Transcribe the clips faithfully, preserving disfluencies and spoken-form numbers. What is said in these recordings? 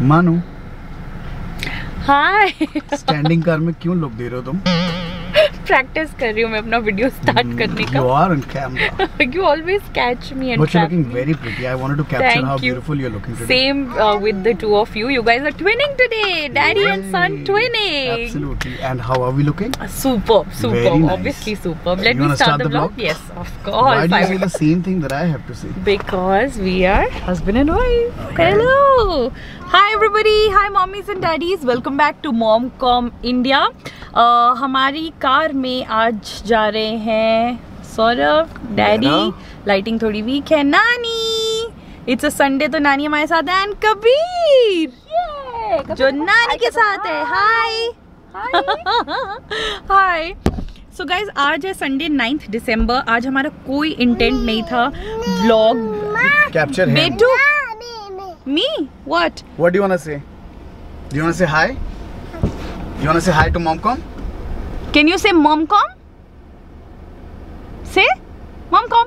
मानू हाय। Standing car में क्यों लुक दे रहे हो तुम? प्रैक्टिस कर रही हूँ मैं अपना वीडियो स्टार्ट करने का। You are on camera. You always catch me and But you're trap looking me. very pretty. I wanted to capture Thank how you. beautiful you're looking today. Same uh, with the two of you. You guys are twinning today. Daddy and son Yay. twinning. Absolutely. And how are we looking? Uh, superb, superb. Very nice. Obviously superb. Let You me wanna start, start the the vlog. vlog? Yes, of course. Why do I you say will. the same thing that I have to say? Because we are husband and wife. Hello. Hi everybody. Hi mommies and daddies. Welcome back to Momcom India. Uh, हमारी car में आज जा रहे हैं Saurabh, daddy, lighting थोड़ी weak है, नानी, it's a Sunday तो नानी हमारे साथ है, एंड कबीर yeah, जो नानी के साथ है। हाय हाय। सो गाइज आज है संडे नाइन्थ दिसंबर। आज हमारा कोई इंटेंट नहीं था व्लॉग Capture him. बेटू me what What do you wanna say? Do you wanna say hi? You wanna say hi to Momcom? Can you say Momcom? से Momcom?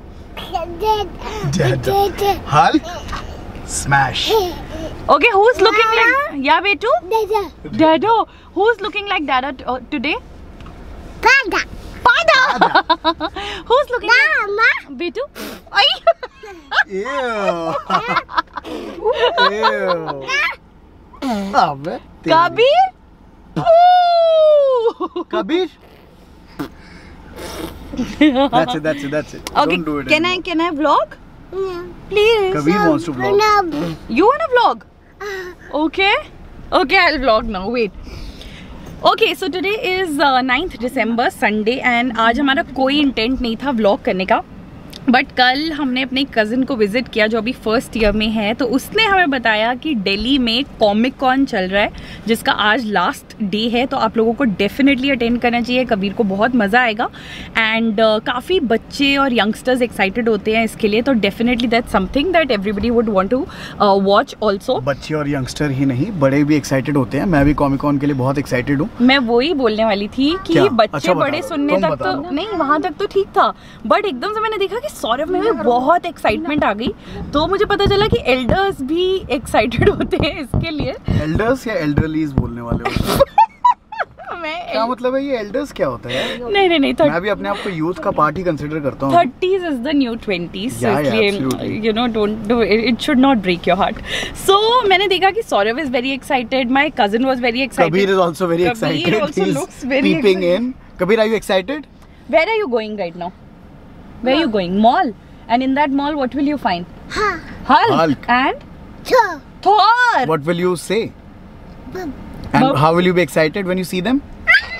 Dad. Hulk? Smash. Okay, who's looking like yeah betu? Dada. Dada. Who's looking like Dada t- uh, today? Pada. Pada. Who's looking Mama. like betu? Ay. Ew. Ew. Abbe. Kabir? Kabir? That's it, that's it, that's it. Okay, Don't do it can anymore. I can I vlog? Yeah. Please. Kabir wants to vlog. You wanna vlog? Okay. Okay, I'll vlog now. Wait. Okay, so today is uh, ninth December, Sunday, and आज हमारा कोई intent नहीं था vlog करने का, but कल हमने अपने कज़न को विजिट किया जो अभी फर्स्ट ईयर में है। तो उसने हमें बताया कि दिल्ली में कॉमिक कॉन चल रहा है जिसका आज लास्ट डे है, तो आप लोगों को डेफिनेटली अटेंड करना चाहिए। कबीर को बहुत मज़ा आएगा एंड uh, काफ़ी बच्चे और यंगस्टर्स एक्साइटेड होते हैं इसके लिए, तो definitely that's something that everybody would want to watch also. बच्चे और यंगस्टर ही नहीं, बड़े भी एक्साइटेड होते हैं। मैं भी कॉमिक कॉन के लिए बहुत एक्साइटेड हूँ। मैं वही बोलने वाली थी कि क्या? बच्चे अच्छा बड़े सुनने तुम तक तो नहीं, वहाँ तक तो ठीक था, बट एकदम से मैंने देखा कि सौरभ में भी बहुत एक्साइटमेंट आ गई, तो मुझे पता चला कि एल्डर्स भी एक्साइटेड होते हैं इसके लिए। एल्डर्स या एल्डरलीज बोलने वाले हो? क्या मतलब है ये एल्डर्स क्या होता है? नहीं नहीं नहीं, मैं भी अपने आप को यूथ का पार्ट ही कंसीडर करता हूँ। Thirties is the new twenties, Yeah, yeah, इसलिए absolutely. You know don't do it, should not break your heart. So मैंने देखा कि Saurabh is very excited, my cousin was very excited, Kabir is also very excited, also looks very peeping in. Kabir, are you excited? Where are you going right now? Where are you going? Mall? And in that mall, what will you find? Hulk. Hulk. And Thor. Thor. What will you say? And Bub. how will you be excited when you see them?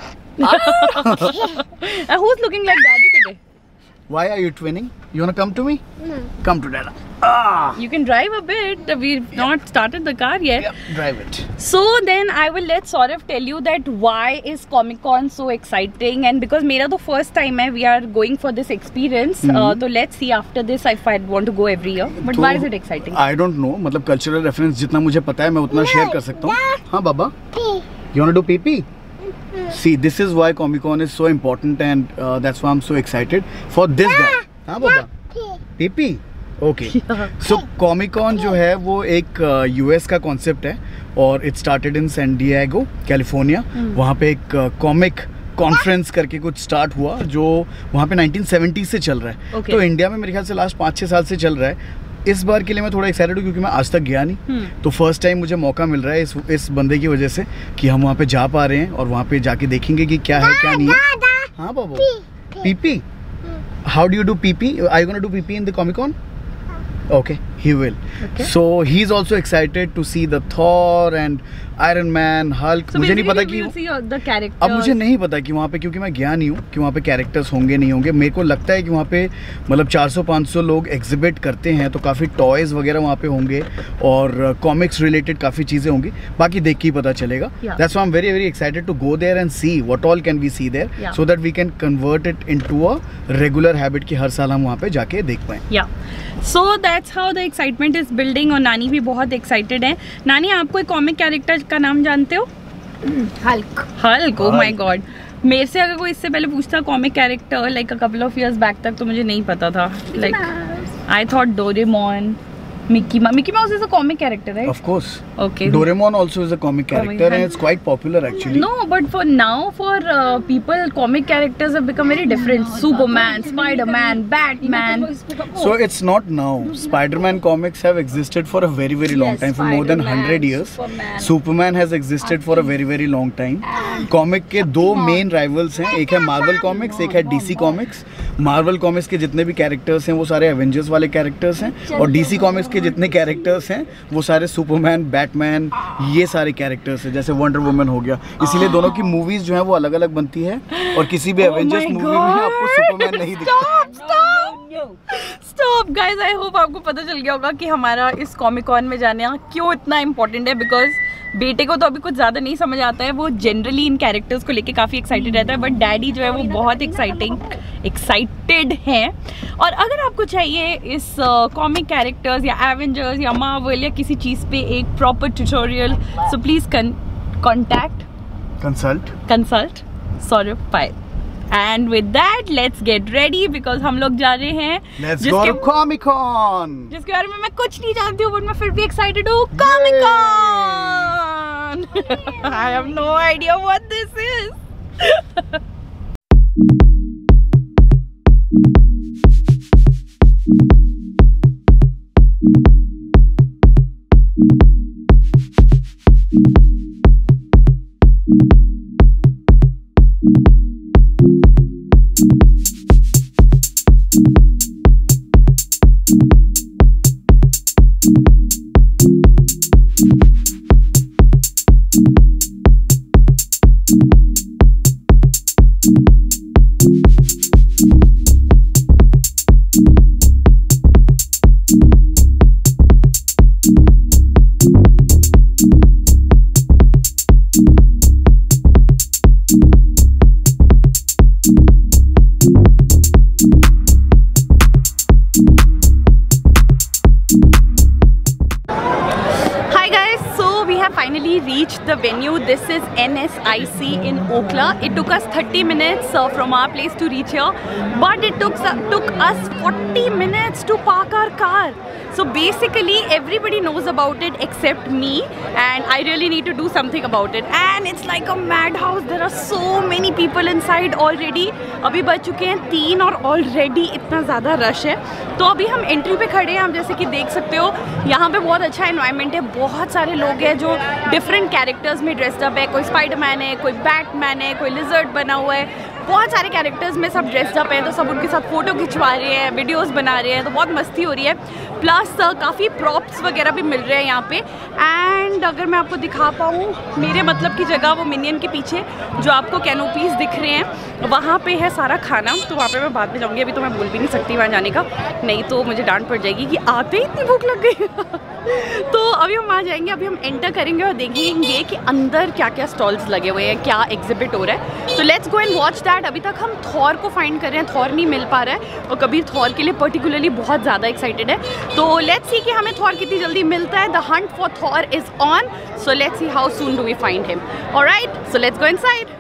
And who's looking like daddy today? Why are you twinning? You wanna come to me? No. Come to Dada. Ah. You can drive a bit. We've yeah. not started the car yet. Yep, drive it. So then I will let Saurav tell you that why is Comic Con so exciting, and because मेरा तो first time है, we are going for this experience. Mm-hmm. uh, so let's see after this if I want to go every year. But तो, why is it exciting? I don't know. मतलब cultural reference जितना मुझे पता है मैं उतना share कर सकता हूँ। हाँ बाबा. You wanna do pee pee? See, this is why Comic Con is so important, and uh, that's why I'm so excited for this guy. हाँ बाबा. Pee pee. Okay so comic con जो है वो एक यूएस uh, का concept है और it started in San Diego California. वहाँ पे एक कॉमिक कॉन्फ्रेंस करके कुछ स्टार्ट हुआ जो वहाँ पे नाइनटीन सेवेंटी से चल रहा है। okay. तो इंडिया में मेरे ख्याल से लास्ट पाँच छः साल से चल रहा है। इस बार के लिए मैं थोड़ा एक्साइटेड हूँ क्योंकि मैं आज तक गया नहीं, hmm. तो फर्स्ट टाइम मुझे मौका मिल रहा है इस इस बंदे की वजह से कि हम वहाँ पे जा पा रहे हैं और वहाँ पे जाके देखेंगे कि क्या है क्या नहीं है। हाँ बाबू, pee pee, how do you do pee pee? I gonna do pee pee in the comic con? Okay, he will. Okay. So he's also excited to see the Thor and Iron Man, Hulk. So मुझे नहीं पता कि we'll see the characters. अब मुझे नहीं पता कि वहाँ पे, क्योंकि मैं गया नहीं हूँ, कि वहाँ पे कैरेक्टर्स होंगे नहीं होंगे। मेरे को लगता है कि वहाँ पे मतलब चार सौ पाँच सौ लोग एग्जिबिट करते हैं, तो काफ़ी टॉयज़ वगैरह वहाँ पे होंगे और कॉमिक्स रिलेटेड काफ़ी चीज़ें होंगी। बाकी देख के ही पता चलेगा। That's why I'm very very excited to go there and see what all can we see there, yeah. so that we can convert it into a regular habit कि हर साल हम वहाँ पे जाके देख पाएं। Yeah. So that's how the excitement is building और नानी भी बहुत excited है। नानी, आप कोई कॉमिक कैरेक्टर का नाम जानते हो? Hulk. Hulk, oh my god। मेरे से अगर कोई इससे पहले पूछता comic character like a couple of years back तक तो मुझे नहीं पता था। Like I thought Doraemon, Mickey Mouse. Mickey Mouse is a comic character, right? Of course. Okay. Doraemon also is a comic character, Comic. and it's quite popular actually. No, but for now, for uh, people, comic characters have become very different. Superman, Spider-Man, Batman. So it's not now. Spider-Man comics have existed for a very very long Yes, time, for more than one hundred years. Superman. Superman has existed for a very very long time. Comic के दो main rivals हैं, एक है Marvel Comics, एक है D C Comics. Marvel Comics के जितने भी characters हैं वो सारे Avengers वाले characters हैं, और D C Comics के जितने कैरेक्टर्स हैं वो सारे सुपरमैन, बैटमैन, ये सारे कैरेक्टर्स हैं, जैसे वंडर वुमन हो गया. इसीलिए दोनों की मूवीज जो हैं वो अलग अलग बनती है, और किसी भी एवेंजर्स Oh my मूवी में आपको God! सुपरमैन नहीं दिखता. Stop, stop, stop, guys. I hope आपको पता चल गया होगा कि हमारा इस कॉमिक कॉन में जाना क्यों इतना इम्पोर्टेंट है. बिकॉज बेटे को तो अभी कुछ ज़्यादा नहीं समझ आता है, वो जनरली इन कैरेक्टर्स को लेके काफ़ी एक्साइटेड रहता है, बट डैडी जो है वो बहुत एक्साइटिंग एक्साइटेड हैं. और अगर आपको चाहिए इस कॉमिक uh, कैरेक्टर्स या एवेंजर्स या मार्वल या किसी चीज़ पे एक proper tutorial, so please contact consult consult Saurabh Payal. And with that, let's get ready because हम लोग जा रहे हैं let's go to comic con, जिसके बारे में मैं कुछ नहीं जानती हूँ, बट मैं फिर भी एक्साइटेड हूँ. Comic con. I have no idea what this is. Finally reached the venue. This is N S I C in Okhla. It took us thirty minutes uh, from our place to reach here, but it took, uh, took us forty minutes to park our car. So basically everybody knows about it except me, and I really need to do something about it. And it's like a madhouse. There are so many people inside already. अभी बज चुके हैं तीन और already इतना ज़्यादा rush है. तो अभी हम एंट्री पे खड़े हैं. आप जैसे कि देख सकते हो यहाँ पे बहुत अच्छा एनवायरनमेंट है. बहुत सारे लोग हैं जो डिफरेंट कैरेक्टर्स में ड्रेस्ड अप है. कोई स्पाइडरमैन है, कोई बैटमैन है, कोई लिजर्ड बना हुआ है. बहुत सारे कैरेक्टर्स में सब ड्रेस्ड अप हैं. तो सब उनके साथ फ़ोटो खिंचवा रहे हैं, वीडियोस बना रहे हैं. तो बहुत मस्ती हो रही है. प्लस काफ़ी प्रॉप्स वगैरह भी मिल रहे हैं यहाँ पे. एंड अगर मैं आपको दिखा पाऊँ मेरे मतलब की जगह, वो मिनियन के पीछे जो आपको कैनोपीज़ दिख रहे हैं वहाँ पे है सारा खाना. तो वहाँ पे मैं बाद में जाऊँगी. अभी तो मैं बोल भी नहीं सकती वहाँ जाने का, नहीं तो मुझे डांट पड़ जाएगी कि आते ही इतनी भूख लग गई. तो अभी हम वहाँ जाएंगे. अभी हम एंटर करेंगे और देखेंगे कि अंदर क्या क्या स्टॉल्स लगे हुए हैं, क्या एग्जिबिट हो रहा है. तो let's go and watch that. अभी तक हम थॉर को फाइंड कर रहे हैं. थॉर नहीं मिल पा रहा है, और कभी थॉर के लिए पर्टिकुलरली बहुत ज़्यादा एक्साइटेड है. तो लेट्स सी कि हमें थॉर कितनी जल्दी मिलता है. The hunt for Thor is on. So let's see how soon do we find him. Alright, so let's go inside.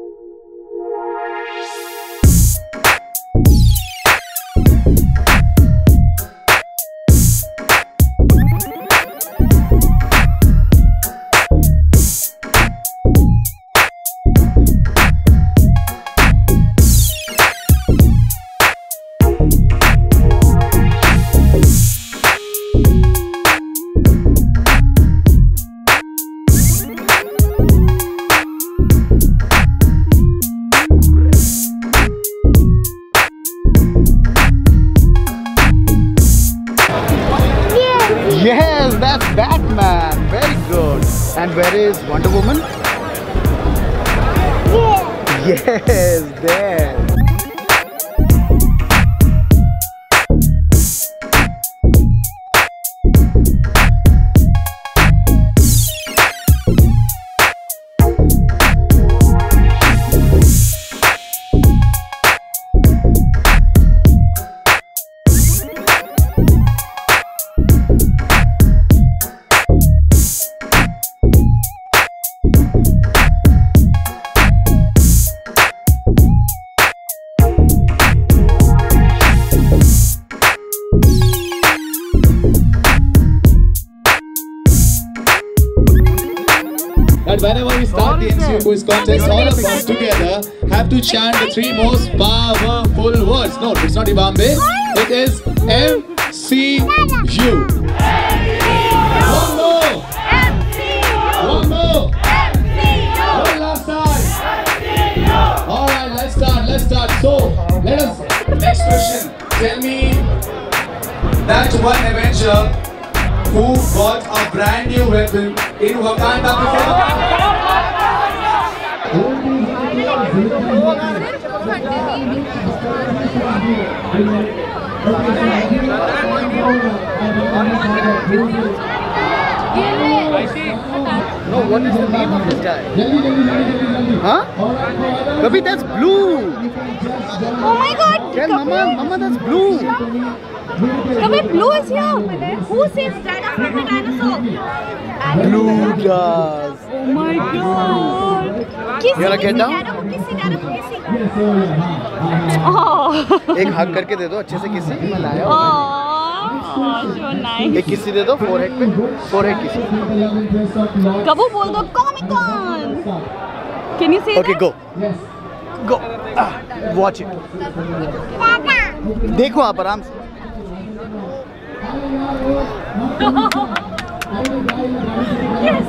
Yes, that's Batman. Very good. And where is Wonder Woman? Yeah. Yes, there. that whenever we start the M C U quiz contest, all of us together have to chant the three most powerful words. No, it's not Ibambe. It is M C U. One more. One more. One last time. All right, let's start. Let's start. So let us. Next question. Tell me that one Avenger who got a brand new weapon in Wakanda before. No, what is the name of this guy? Huh? Kabhi, that's blue. Oh my god! Tell Mama, Mama, that's blue. Kabhi, blue is here. Who saves Dada from the dinosaur? Blue does. Oh my god! You wanna get down? Dada को किसी, Dada को किसी. Oh. एक हग करके दे दो अच्छे से किसी. मैं लाया हूँ. Oh, so nice. एक किसी दे दो forehead पे. Forehead किसी. कबू बोल दो Comic Con. Can you say Okay, that? go. Go. Ah, watch it. देखो आप आराम से. Yes.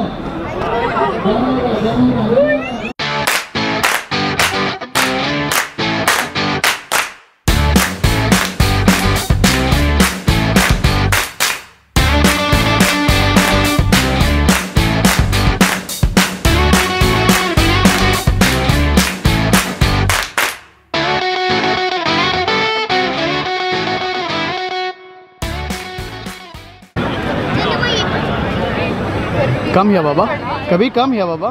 Come here, Baba. Kabhi, come here, Baba.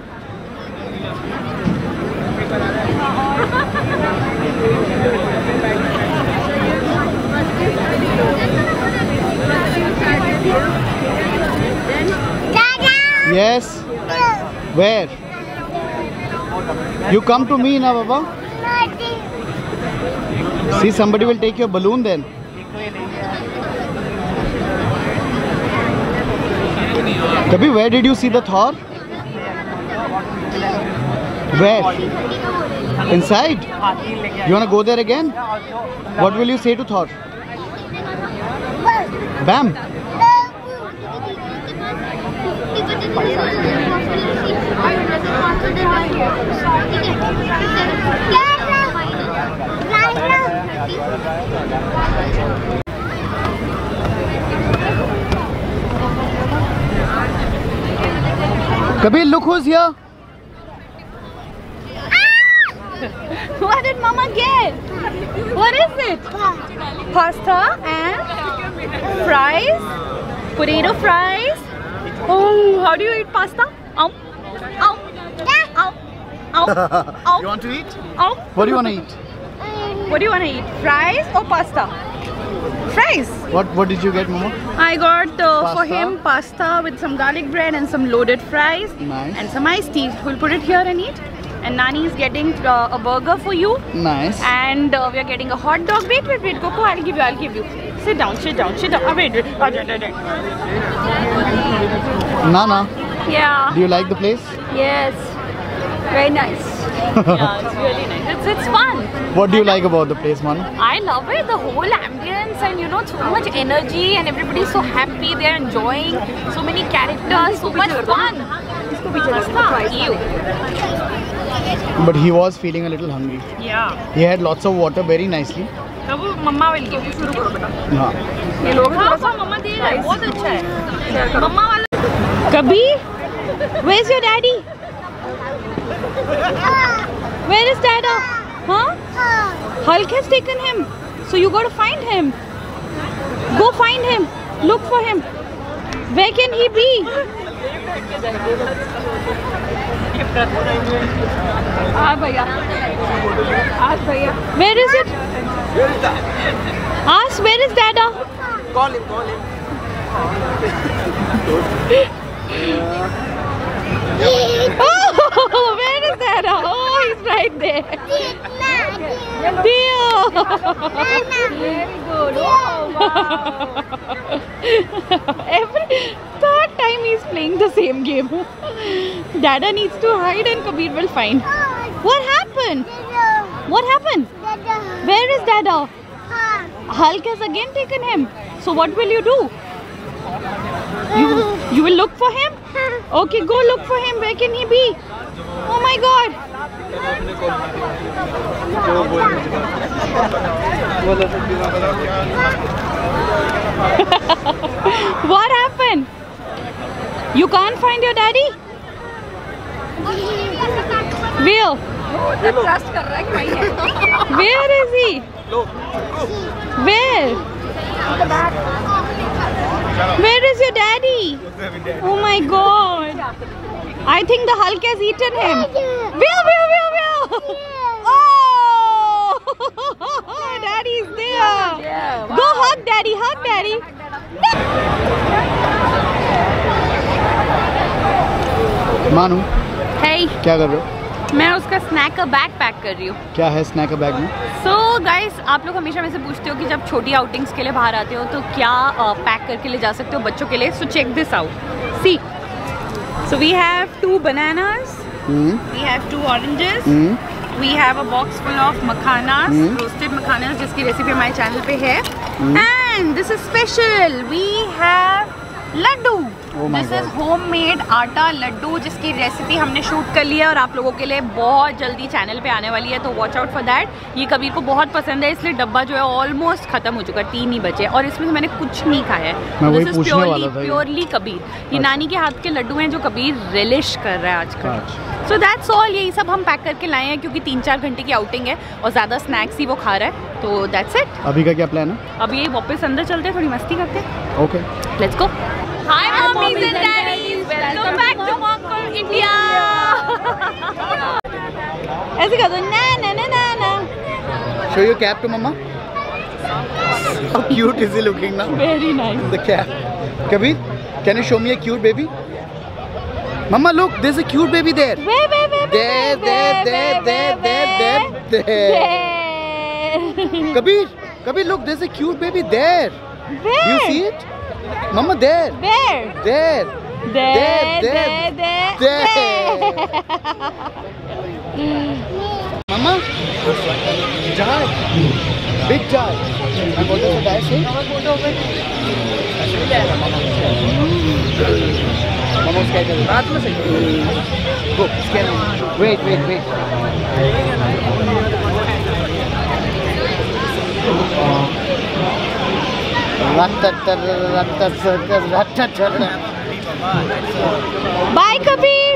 Yes. Where? You come to me now, Baba. See, somebody will take your balloon then. Kabhi, where did you see the Thor? Where? Inside? You wanna go there again? What will you say to Thor? Bam! Kabir, look who's here. What did Mama get? What is it? Pasta and fries. Potato fries. Oh, how do you eat pasta? Ow. Ow. Ow. Ow. Ow. You want to eat? Ow. What do you want to eat? What do you want to eat? Fries or pasta? Fries. What What did you get, Mama? I got uh, for Pasta? him pasta with some garlic bread and some loaded fries. Nice. And some iced tea. We'll put it here and eat. And Nani is getting uh, a burger for you. Nice. And uh, we are getting a hot dog. Wait, wait, wait, Coco, I'll give you, I'll give you. Sit down, sit down, sit down. Oh, wait, wait. Oh, wait, wait, wait. Nana, Yeah. do you like the place? Yes. Very nice. Yeah, it's really nice. It's, it's fun. What do you like about the place, Manu? I love it. The whole ambience and you know, so much energy and everybody's so happy. They're enjoying so many characters, so much fun. Ew. But he was feeling a little hungry. Yeah. He had lots of water very nicely. Kabu, Mama will give you. शुरू करो बेटा. हाँ. ये लोग हाँ हाँ मम्मा दे रहा है बहुत अच्छा है मम्मा वाला कभी where's your daddy where is Dada huh Hulk has taken him so you got to find him go find him look for him where can he be ah bhaiya ask bhaiya where is it ask where is Dada Call him, call him. Oh, where is that? Oh, he's right there. Dio. Very good. Oh, wow. Every third time he's playing the same game. Dada needs to hide and Kabir will find. What happened? What happened? Where is Dada? Hulk has again taken him. So what will you do? You, you will look for him? Okay, go look for him. Where can he be? Oh my God. What happened? You can't find your daddy? Where? Where is he? Where? Where is your daddy? Oh my God. I think the Hulk has eaten him. Where, where, where, where? Oh! Daddy is there. Go hug daddy, hug daddy. मानू Hey, क्या कर रहे हो? मैं उसका snack का bag pack कर रही हूँ. क्या है स्नैक का बैग में? So guys, आप लोग हमेशा मेरे से पूछते हो कि जब छोटी आउटिंग्स के लिए बाहर आते हो तो क्या पैक करके ले जा सकते हो बच्चों के लिए. So check this out. See. So we have two bananas. Hmm. We have two oranges. Hmm. We have a box full of makhanas, Hmm. roasted makhanas, जिसकी रेसिपी हमारे चैनल पे है. Hmm. And this is special. We have Laddu. Oh my This is God. homemade आटा लड्डू जिसकी recipe हमने shoot कर लिया और आप लोगों के लिए बहुत जल्दी चैनल पे आने वाली है, तो वॉच आउट फॉर दैट. ये कबीर को बहुत पसंद है इसलिए डब्बा जो है ऑलमोस्ट खत्म हो चुका है, तीन ही बचे और इसमें से मैंने कुछ नहीं खाया है. मैं वही This is पूछने purely वाला था ये। प्योरली कबीर. ये नानी के हाथ के लड्डू हैं जो कबीर रिलिश कर रहा है आजकल. अच्छा। So that's all. यही सब हम पैक करके लाए हैं क्योंकि तीन चार घंटे की आउटिंग है और ज़्यादा स्नैक्स ही वो खा रहा है, तो दैट्स इट. अभी का क्या प्लान है? अब ये वापस अंदर चलते हैं, थोड़ी मस्ती करते हैं. Okay. Let's go. Hi mommies and daddies, welcome back to Mongkol India. ऐसे कर दो ना ना ना ना ना. Show your cap to mama. How cute is he looking now? Very nice. The cap. Kabir, can you show me a cute baby? Mama, look, there's a cute baby there. Where where where There, there, there, there, there, there, there. there. Kabir, Kabir, look, there's a cute baby there. Where? Do you see it? Mama, there. Where? There. There There, there there, there. Mama, die. Big die. And what does the die say? Mama, scan it. Go, scan it. Wait, wait, wait. Bye Kabir.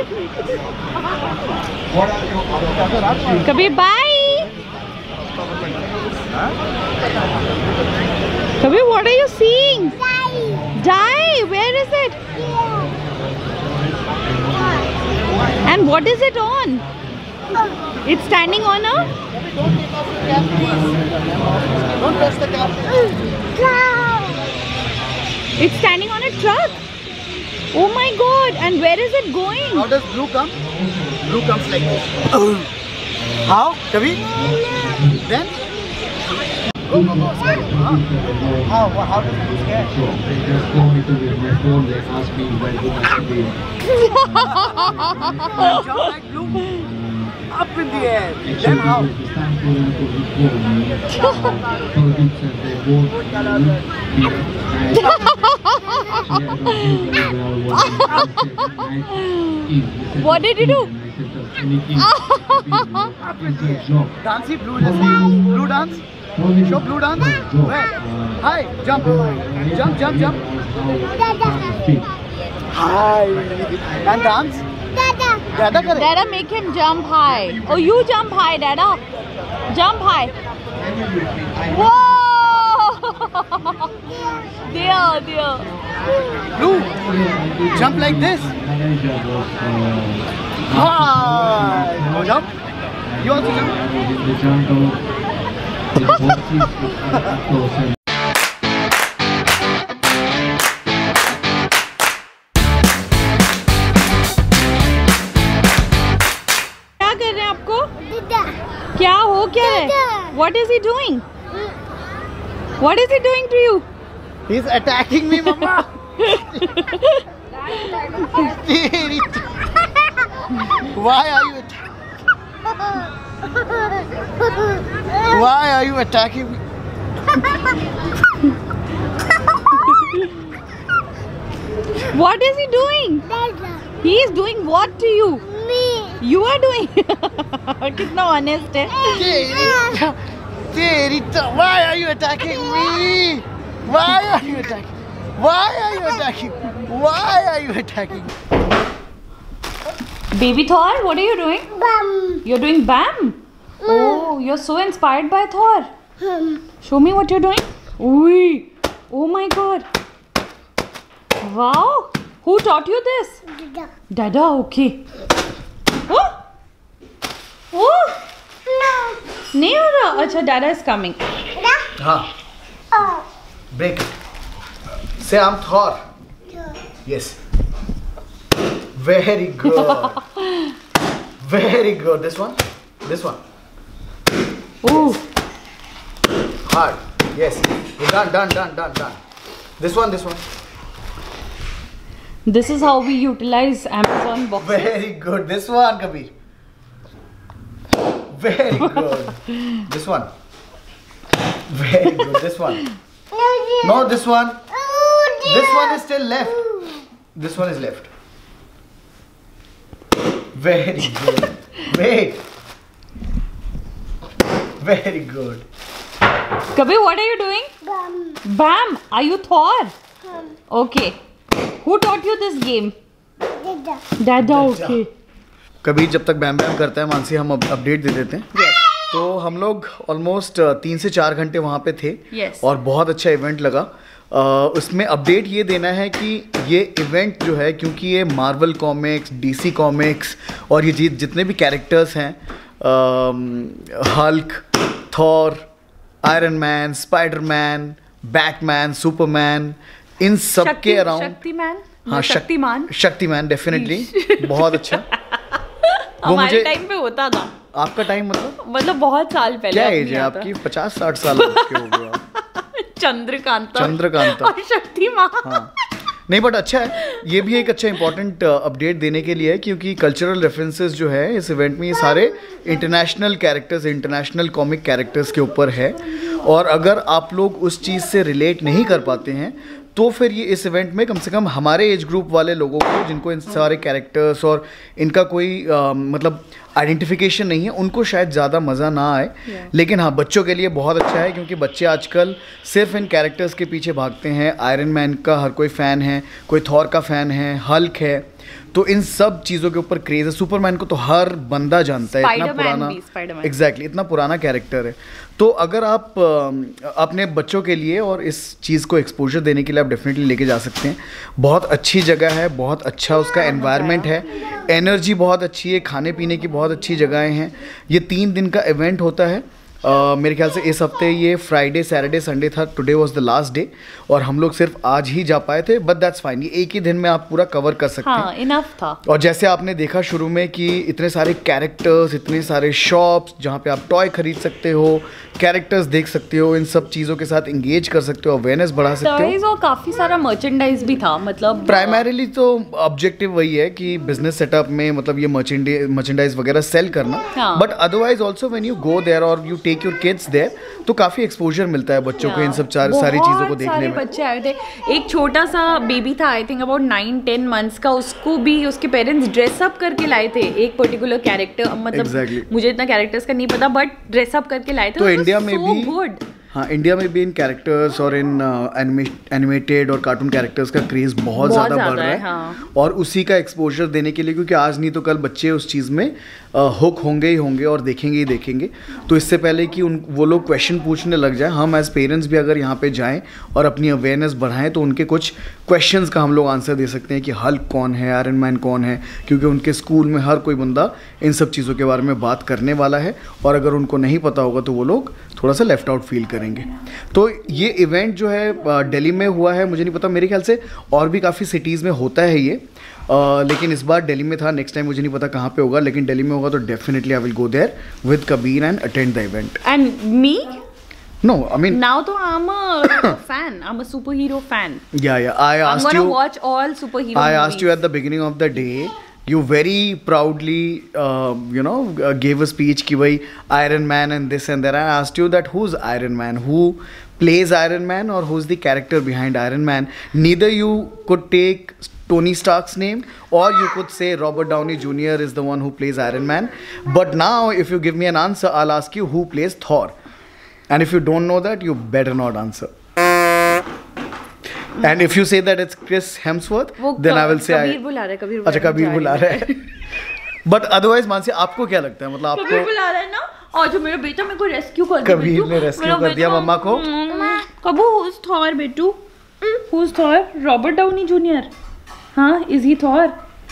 Kabir bye. Kabir, what are you seeing? Die. Where is it? And what is it on? It's standing on a Don't touch the cap. It's standing on a truck. Oh my God! And where is it going? How does blue come? Blue comes like this. How? Kabir? Then? Go, go, go. Scan. Huh? How? How does blue scan? They just call me to the phone. They ask me where do I live. Jump like blue. Up in the air. Then how? It's time for them to reform me. Politics and they won't What did you do? Dance blue dance. Blue dance. Show blue dance. Where? Hi. Jump. Jump, jump, jump. Hi. And dance. Dada kare. Dada, make him jump high. Oh, you jump high, Dada. Jump high. Whoa! There, there. Blue. Jump like this. Hi. Go jump. You also jump. क्या हो क्या है? What is he doing? What is he doing to you? He's attacking me, Mama. Why are you attacking? Why are you attacking me? What is he doing? He is doing what to you? Me. You are doing. कितना honest है. Why are you attacking me? Why are you attacking? Why are you attacking? Why are you attacking? Baby Thor, what are you doing? Bum. You're doing BAM. Oh, you're so inspired by Thor. Um. Show me what you're doing. Oi. Oh my God. Wow. Who taught you this? Dada. Dada, okay. Oh. Oh. No. नहीं हो रहा. अच्छा, Dada is coming. Dada. हाँ. Oh. Break it. Say I'm Thor. Yes. Very good. Very good. This one. This one. Oh. Hard. Yes. You're done. Done. Done. Done. Done. This one. This one. This is how we utilize Amazon boxes. Very good. This one, Kabir. Very good. This one. Very good. This one. No, this one. Oh, dear. This one is still left. This one is left. Very good. Wait. Very good. Kabir, what are you doing? Bum. BAM. Are you Thor? Um. Okay. Who taught you this game? Dada. Dada, okay. कभी जब तक बैम बैम करता है मानसी हम update दे देते हैं. Yes. तो हम लोग ऑलमोस्ट तीन से चार घंटे वहाँ पे थे. Yes. और बहुत अच्छा इवेंट लगा. uh, उसमें अपडेट ये देना है कि ये इवेंट जो है क्योंकि ये मार्वल कॉमिक्स, डीसी कॉमिक्स और ये जि, जितने भी कैरेक्टर्स हैं, Hulk, Thor, Iron Man, Spiderman, Batman, Superman, इन सब के अराउंड. शक्तिमान. हाँ, शक्तिमान. शक्तिमान डेफिनेटली. बहुत अच्छा. हमारे टाइम पे होता था. आपका टाइम मतलब मतलब बहुत साल पहले. क्या एज है आपकी? पचास साठ साल के हो गए आप. चंद्रकांता. चंद्रकांता और शक्तिमान. हाँ. नहीं बट अच्छा है. ये भी एक अच्छा इंपॉर्टेंट अपडेट देने के लिए है क्योंकि कल्चरल रेफरेंसेस जो है इस इवेंट में ये सारे international characters, international comic characters के ऊपर है. और अगर आप लोग उस चीज़ से रिलेट नहीं कर पाते हैं तो फिर ये इस इवेंट में कम से कम हमारे एज ग्रुप वाले लोगों को जिनको इन सारे कैरेक्टर्स और इनका कोई आ, मतलब आइडेंटिफिकेशन नहीं है उनको शायद ज़्यादा मज़ा ना आए. yeah. लेकिन हाँ, बच्चों के लिए बहुत अच्छा है क्योंकि बच्चे आजकल सिर्फ इन कैरेक्टर्स के पीछे भागते हैं. आयरन मैन का हर कोई फ़ैन है, कोई थॉर का फ़ैन है, हल्क है, तो इन सब चीज़ों के ऊपर क्रेज़ है. सुपरमैन को तो हर बंदा जानता है. इतना पुराना. एग्जैक्टली exactly, इतना पुराना कैरेक्टर है. तो अगर आप अपने बच्चों के लिए और इस चीज़ को एक्सपोजर देने के लिए आप डेफिनेटली लेके जा सकते हैं. बहुत अच्छी जगह है, बहुत अच्छा उसका एनवायरनमेंट है, एनर्जी बहुत अच्छी है, खाने पीने की बहुत अच्छी जगहें हैं. ये तीन दिन का इवेंट होता है. Uh, मेरे ख्याल से इस हफ्ते ये फ्राइडे, सैटरडे, संडे था. Today was the last day और हम लोग सिर्फ आज ही जा पाए थे. But that's fine. ये एक ही दिन में आप पूरा कवर कर सकते हाँ, हैं. इनफ था. और जैसे आपने देखा शुरू में कि इतने सारे कैरेक्टर्स, इतने सारे शॉप्स जहाँ पे आप टॉय खरीद सकते हो, कैरेक्टर्स देख सकते हो, इन सब चीज़ों के साथ इंगेज कर सकते हो, अवेयरनेस बढ़ा सकते हो. और काफ़ी सारा मर्चेंडाइज भी था. मतलब प्राइमरीली तो ऑब्जेक्टिव वही है कि बिजनेस सेटअप में मतलब ये मर्चेंडाइज वगैरह सेल करना. But otherwise also when you go there और you take your kids there तो काफी एक्सपोजर मिलता है बच्चों को इन सब चार सारी चीजों को देखने में. बच्चे आए थे. एक छोटा सा बेबी था, I think about nine ten months का. उसको भी उसके पेरेंट्स ड्रेसअप करके लाए थे एक पर्टिकुलर कैरेक्टर. मतलब exactly. मुझे इतना कैरेक्टर्स का नहीं पता बट ड्रेसअप करके लाए थे. तो इंडिया में भी गुड. हाँ, इंडिया में भी इन कैरेक्टर्स और इन एनिमेटेड और कार्टून कैरेक्टर्स का क्रेज बहुत ज़्यादा बढ़ रहा है. हाँ. और उसी का एक्सपोजर देने के लिए क्योंकि आज नहीं तो कल बच्चे उस चीज़ में हुक होंगे ही होंगे और देखेंगे ही देखेंगे. तो इससे पहले कि उन वो लोग क्वेश्चन पूछने लग जाए, हम एज पेरेंट्स भी अगर यहाँ पे जाएं और अपनी अवेयरनेस बढ़ाएं तो उनके कुछ क्वेश्चंस का हम लोग आंसर दे सकते हैं कि हल्क कौन है, आयरन मैन कौन है, क्योंकि उनके स्कूल में हर कोई बंदा इन सब चीज़ों के बारे में बात करने वाला है. और अगर उनको नहीं पता होगा तो वो लोग थोड़ा सा लेफ्ट आउट फील करेंगे. तो ये इवेंट जो है दिल्ली में हुआ है, मुझे नहीं पता, मेरे ख्याल से और भी काफ़ी सिटीज़ में होता है ये. Uh, लेकिन इस बार दिल्ली में था. नेक्स्ट टाइम मुझे नहीं पता कहाँ पे होगा, लेकिन दिल्ली में होगा तो definitely I will go there with Kabir and attend the event. And me No, I mean. Now तो I'm a fan. I'm a superhero fan. Yeah, yeah. I I'm asked gonna you. watch all superhero I movies. asked you at the beginning of the day. You very proudly, uh, you know, uh, gave a speech कि भाई Iron Man and this and that. I asked you that who's Iron Man, who plays Iron Man, or who's the character behind Iron Man. Neither you could take Tony Stark's name, or you could say Robert Downey Junior is the one who plays Iron Man. But now, if you give me an answer, I'll ask you who plays Thor. And if you don't know that, you better not answer. And if you say that it's Chris Hemsworth, then I will say Kabir बुला रहा है, कबीर बुला अच्छा कबीर बुला रहा है. But otherwise Mansi आपको क्या लगता है, मतलब आपको कबीर बुला रहा है ना, और जो मेरा बेटा मेरे को रेस्क्यू कर दिया, कबीर ने रेस्क्यू कर दिया मम्मा को. कबू who's Thor बेटू? Who's Thor? Robert Downey Junior. हाँ, is he Thor?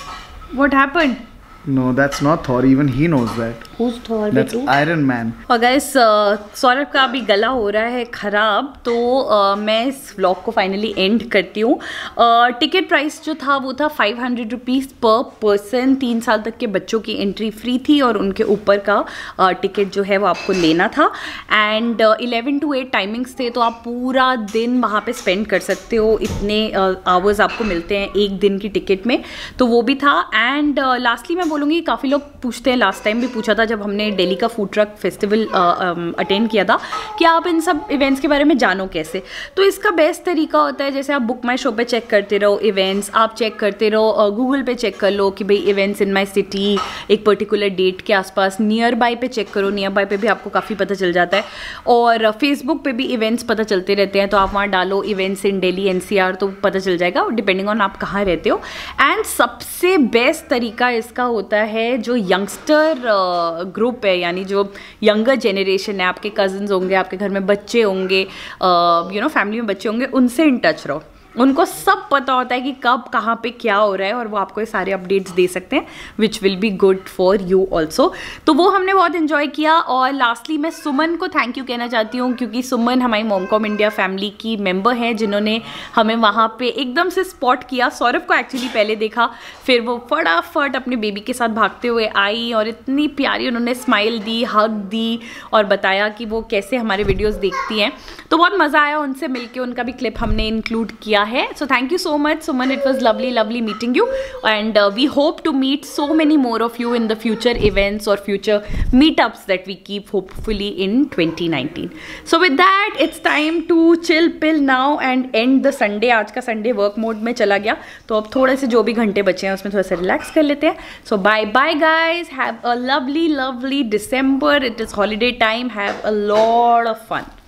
What happened? No, that's not Thor. Even he knows that. Who's Thor That's बेटू? Iron Man. और गाइस सौरभ का अभी गला हो रहा है ख़राब, तो uh, मैं इस व्लॉग को फाइनली एंड करती हूँ. टिकट प्राइस जो था वो था five hundred rupees per person. तीन साल तक के बच्चों की एंट्री फ्री थी और उनके ऊपर का टिकट uh, जो है वो आपको लेना था. And eleven to eight timings थे, तो आप पूरा दिन वहाँ पे स्पेंड कर सकते हो. इतने आवर्स uh, आपको मिलते हैं एक दिन की टिकट में, तो वो भी था. एंड लास्टली uh, मैं बोलूँगी, काफ़ी लोग पूछते हैं, लास्ट टाइम भी पूछा था जब हमने दिल्ली का फूड ट्रक फेस्टिवल अटेंड किया था, कि आप इन सब इवेंट्स के बारे में जानो कैसे. तो इसका बेस्ट तरीका होता है, जैसे आप बुक माई शो पे चेक करते रहो इवेंट्स, आप चेक करते रहो, गूगल पे चेक कर लो कि भाई इवेंट्स इन माई सिटी एक पर्टिकुलर डेट के आसपास. नियर बाय पे चेक करो, नियर बाय पे भी आपको काफ़ी पता चल जाता है. और फेसबुक पे भी इवेंट्स पता चलते रहते हैं, तो आप वहाँ डालो events in Delhi N C R, तो पता चल जाएगा, डिपेंडिंग ऑन आप कहाँ रहते हो. एंड सबसे बेस्ट तरीका इसका होता है, जो यंगस्टर ग्रुप है, यानी जो यंगर जनरेशन है, आपके कजन्स होंगे, आपके घर में बच्चे होंगे, यू नो फैमिली में बच्चे होंगे, उनसे इन टच रहो. उनको सब पता होता है कि कब कहाँ पे क्या हो रहा है, और वो आपको ये सारे अपडेट्स दे सकते हैं, which will be good for you also. तो वो हमने बहुत इन्जॉय किया. और लास्टली मैं सुमन को थैंक यू कहना चाहती हूँ, क्योंकि सुमन हमारी मोमकॉम इंडिया फैमिली की मेंबर हैं, जिन्होंने हमें वहाँ पे एकदम से स्पॉट किया. सौरभ को एक्चुअली पहले देखा, फिर वो फटाफट अपने बेबी के साथ भागते हुए आई, और इतनी प्यारी उन्होंने स्माइल दी, हग दी, और बताया कि वो कैसे हमारे वीडियोज़ देखती हैं. तो बहुत मज़ा आया उनसे मिलके, उनका भी क्लिप हमने इंक्लूड किया है. So thank you so much, Suman. It was lovely, lovely meeting you, and uh, we hope to meet so many more of you in the future events or future meetups that we keep hopefully in twenty nineteen. So with that, it's time to chill pill now and end the Sunday. आज का Sunday work mode में चला गया, तो अब थोड़े से जो भी घंटे बचे हैं उसमें थोड़ा सा relax कर लेते हैं. So bye bye guys. Have a lovely, lovely December. It is holiday time. Have a lot of fun.